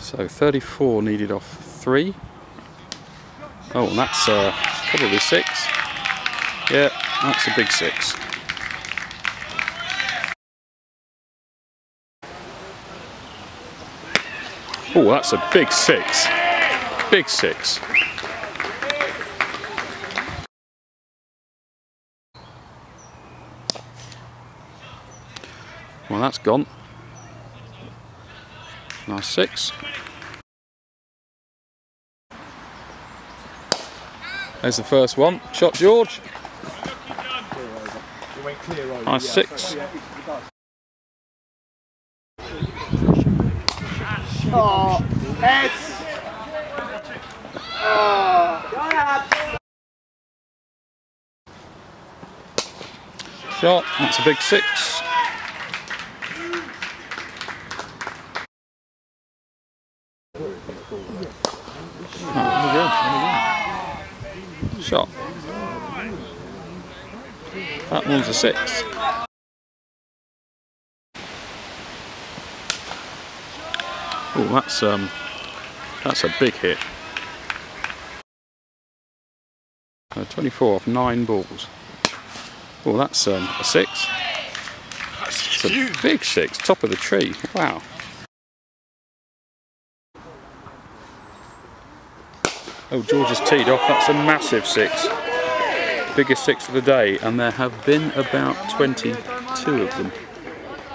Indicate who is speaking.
Speaker 1: So 34 needed off 3. Oh, and that's probably 6. Yeah, that's a big 6. Oh, that's a big 6. Big 6. Well, that's gone. Nice 6. There's the first one. Shot, George. Nice 6.
Speaker 2: Oh, it's...
Speaker 1: Shot. That's a big 6. Shot. That one's a 6. Oh, that's a big hit. 24 off 9 balls. Oh, that's a 6. It's a big 6, top of the tree. Wow. Oh, George has teed off. That's a massive 6. Biggest 6 of the day, and there have been about 22 of them.